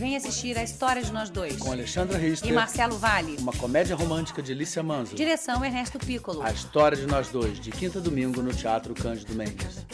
Vem assistir A História de Nós Dois. Com Alexandra Richter e Marcelo Valle. Uma comédia romântica de Lícia Manzo. Direção Ernesto Piccolo. A História de Nós Dois, de quinta a domingo no Teatro Cândido Mendes.